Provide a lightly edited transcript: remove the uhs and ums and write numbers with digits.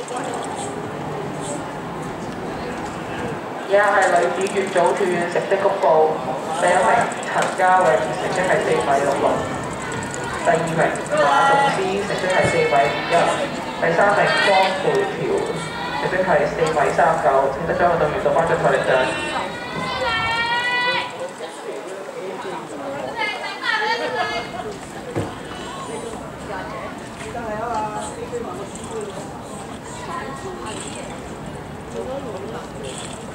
以下係女子乙組跳遠成績公佈，第一名陳嘉穎成績係4米66，第二名馬仲思成績係4米51，第三名方培條成績係4米39，請得獎運動員到頒獎台領獎。 做多努力。